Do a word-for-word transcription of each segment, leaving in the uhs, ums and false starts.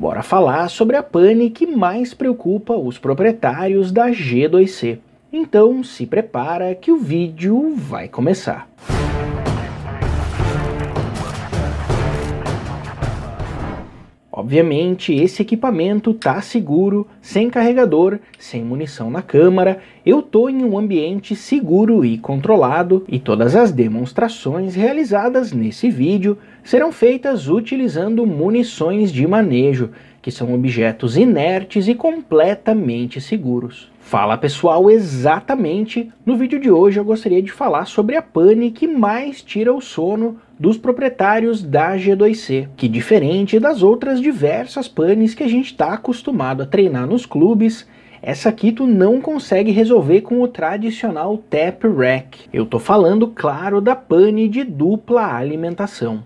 bora falar sobre a pane que mais preocupa os proprietários da G dois C. Então se prepara que o vídeo vai começar. Obviamente esse equipamento tá seguro, sem carregador, sem munição na câmara, eu tô em um ambiente seguro e controlado e todas as demonstrações realizadas nesse vídeo serão feitas utilizando munições de manejo, que são objetos inertes e completamente seguros. Fala pessoal, exatamente, no vídeo de hoje eu gostaria de falar sobre a pane que mais tira o sono dos proprietários da G dois C, que diferente das outras diversas panes que a gente está acostumado a treinar nos clubes, essa aqui tu não consegue resolver com o tradicional tap rack. Eu tô falando, claro, da pane de dupla alimentação.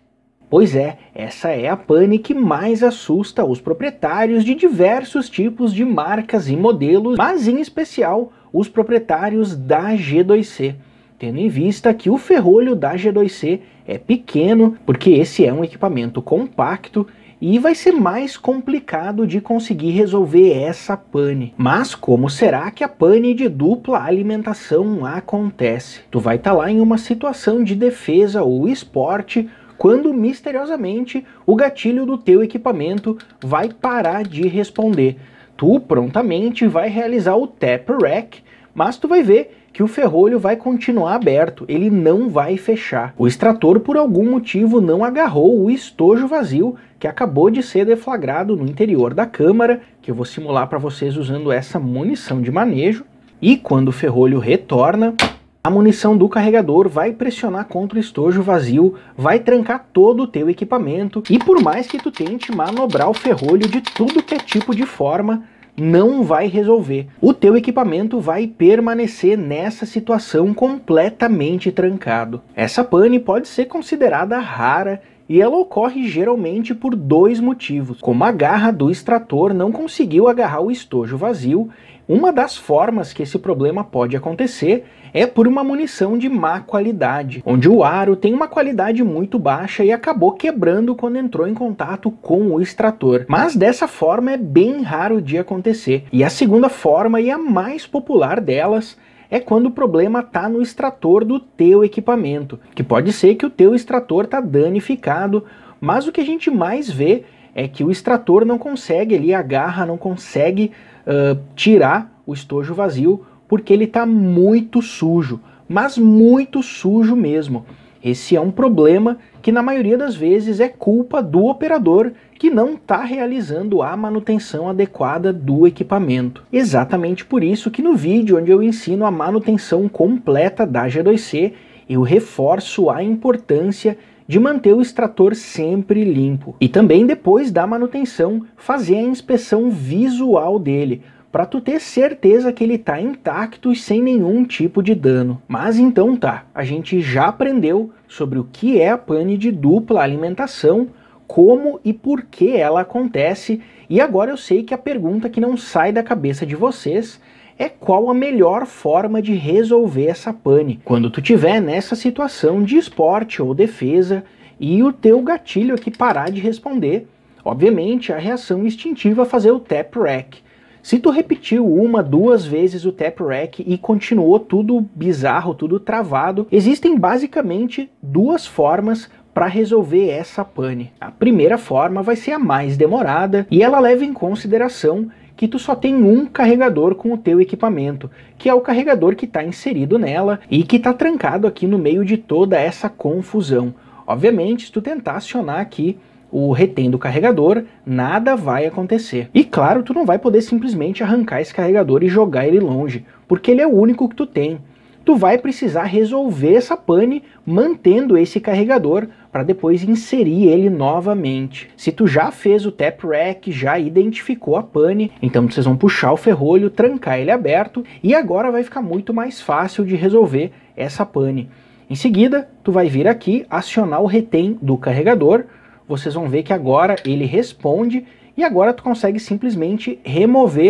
Pois é, essa é a pane que mais assusta os proprietários de diversos tipos de marcas e modelos, mas em especial os proprietários da G dois C, tendo em vista que o ferrolho da G dois C é pequeno, porque esse é um equipamento compacto e vai ser mais complicado de conseguir resolver essa pane. Mas como será que a pane de dupla alimentação acontece? Tu vai estar lá em uma situação de defesa ou esporte, quando misteriosamente o gatilho do teu equipamento vai parar de responder. Tu prontamente vai realizar o tap rack, mas tu vai ver que o ferrolho vai continuar aberto, ele não vai fechar. O extrator por algum motivo não agarrou o estojo vazio que acabou de ser deflagrado no interior da câmara, que eu vou simular para vocês usando essa munição de manejo, e quando o ferrolho retorna, a munição do carregador vai pressionar contra o estojo vazio, vai trancar todo o teu equipamento, e por mais que tu tente manobrar o ferrolho de tudo que é tipo de forma, não vai resolver. O teu equipamento vai permanecer nessa situação completamente trancado. Essa pane pode ser considerada rara e ela ocorre geralmente por dois motivos. Como a garra do extrator não conseguiu agarrar o estojo vazio, uma das formas que esse problema pode acontecer é por uma munição de má qualidade, onde o aro tem uma qualidade muito baixa e acabou quebrando quando entrou em contato com o extrator. Mas dessa forma é bem raro de acontecer. E a segunda forma, e a mais popular delas, é quando o problema está no extrator do teu equipamento, que pode ser que o teu extrator está danificado, mas o que a gente mais vê é que o extrator não consegue ali, a garra não consegue uh, tirar o estojo vazio, porque ele está muito sujo, mas muito sujo mesmo. Esse é um problema que na maioria das vezes é culpa do operador que não está realizando a manutenção adequada do equipamento. Exatamente por isso que no vídeo onde eu ensino a manutenção completa da G dois C, eu reforço a importância de manter o extrator sempre limpo. E também depois da manutenção, fazer a inspeção visual dele, para tu ter certeza que ele está intacto e sem nenhum tipo de dano. Mas então tá, a gente já aprendeu sobre o que é a pane de dupla alimentação, como e por que ela acontece, e agora eu sei que a pergunta que não sai da cabeça de vocês é qual a melhor forma de resolver essa pane quando tu tiver nessa situação de esporte ou defesa e o teu gatilho aqui parar de responder. Obviamente a reação instintiva é fazer o tap rack. Se tu repetiu uma, duas vezes o tap rack e continuou tudo bizarro, tudo travado, existem basicamente duas formas para resolver essa pane. A primeira forma vai ser a mais demorada e ela leva em consideração que tu só tem um carregador com o teu equipamento, que é o carregador que está inserido nela e que está trancado aqui no meio de toda essa confusão. Obviamente, se tu tentar acionar aqui o retém do carregador, nada vai acontecer. E claro, tu não vai poder simplesmente arrancar esse carregador e jogar ele longe, porque ele é o único que tu tem. Tu vai precisar resolver essa pane mantendo esse carregador para depois inserir ele novamente. Se tu já fez o tap rack, já identificou a pane, então vocês vão puxar o ferrolho, trancar ele aberto e agora vai ficar muito mais fácil de resolver essa pane. Em seguida, tu vai vir aqui, acionar o retém do carregador. Vocês vão ver que agora ele responde e agora tu consegue simplesmente remover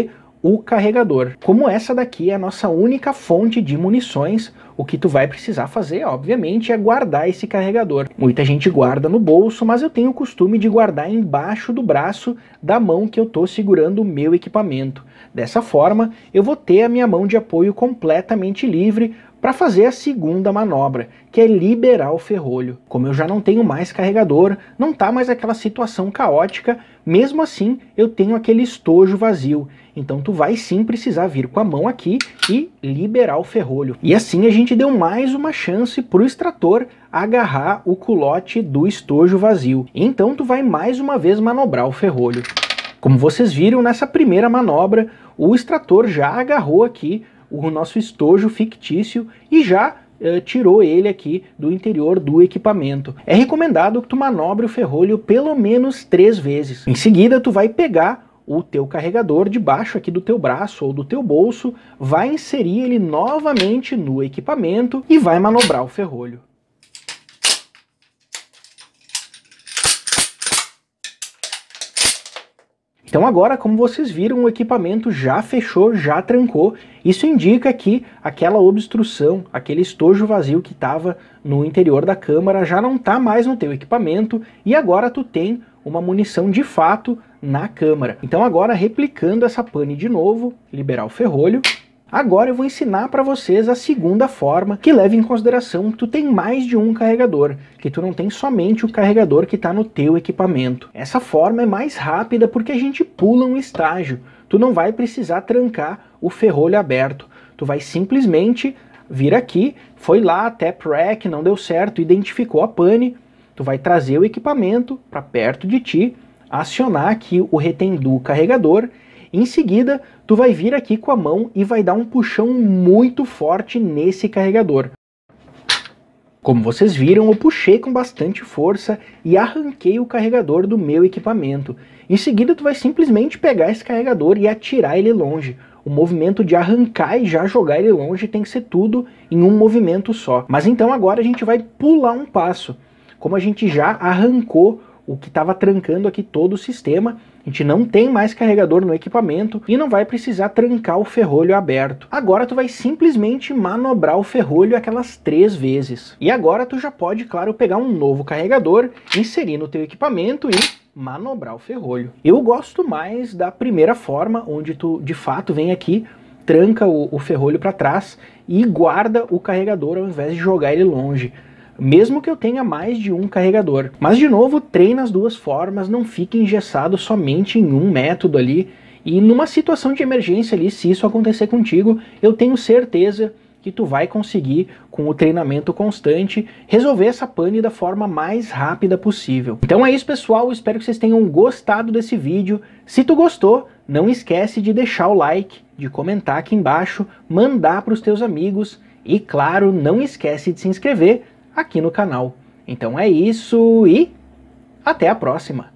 o carregador. Como essa daqui é a nossa única fonte de munições, o que tu vai precisar fazer, obviamente, é guardar esse carregador. Muita gente guarda no bolso, mas eu tenho o costume de guardar embaixo do braço da mão que eu estou segurando o meu equipamento. Dessa forma, eu vou ter a minha mão de apoio completamente livre para fazer a segunda manobra, que é liberar o ferrolho. Como eu já não tenho mais carregador, não tá mais aquela situação caótica, mesmo assim eu tenho aquele estojo vazio. Então tu vai sim precisar vir com a mão aqui e liberar o ferrolho. E assim a gente deu mais uma chance para o extrator agarrar o culote do estojo vazio. Então tu vai mais uma vez manobrar o ferrolho. Como vocês viram nessa primeira manobra, o extrator já agarrou aqui o nosso estojo fictício e já uh, tirou ele aqui do interior do equipamento. É recomendado que tu manobre o ferrolho pelo menos três vezes. Em seguida, tu vai pegar o teu carregador debaixo aqui do teu braço ou do teu bolso, vai inserir ele novamente no equipamento e vai manobrar o ferrolho. Então agora, como vocês viram, o equipamento já fechou, já trancou. Isso indica que aquela obstrução, aquele estojo vazio que estava no interior da câmara já não está mais no teu equipamento e agora tu tem uma munição de fato na câmara. Então agora, replicando essa pane de novo, liberar o ferrolho. Agora eu vou ensinar para vocês a segunda forma, que leva em consideração que tu tem mais de um carregador, que tu não tem somente o carregador que está no teu equipamento. Essa forma é mais rápida porque a gente pula um estágio. Tu não vai precisar trancar o ferrolho aberto. Tu vai simplesmente vir aqui, foi lá, tap rack, não deu certo, identificou a pane, tu vai trazer o equipamento para perto de ti, acionar aqui o retém do carregador. Em seguida, tu vai vir aqui com a mão e vai dar um puxão muito forte nesse carregador. Como vocês viram, eu puxei com bastante força e arranquei o carregador do meu equipamento. Em seguida, tu vai simplesmente pegar esse carregador e atirar ele longe. O movimento de arrancar e já jogar ele longe tem que ser tudo em um movimento só. Mas então agora a gente vai pular um passo. Como a gente já arrancou o que estava trancando aqui todo o sistema, a gente não tem mais carregador no equipamento e não vai precisar trancar o ferrolho aberto. Agora tu vai simplesmente manobrar o ferrolho aquelas três vezes. E agora tu já pode, claro, pegar um novo carregador, inserir no teu equipamento e manobrar o ferrolho. Eu gosto mais da primeira forma, onde tu de fato vem aqui, tranca o, o ferrolho para trás e guarda o carregador ao invés de jogar ele longe. Mesmo que eu tenha mais de um carregador. Mas de novo, treina as duas formas, não fique engessado somente em um método ali. E numa situação de emergência ali, se isso acontecer contigo, eu tenho certeza que tu vai conseguir, com o treinamento constante, resolver essa pane da forma mais rápida possível. Então é isso, pessoal, espero que vocês tenham gostado desse vídeo. Se tu gostou, não esquece de deixar o like, de comentar aqui embaixo, mandar para os teus amigos e, claro, não esquece de se inscrever aqui no canal. Então é isso e até a próxima!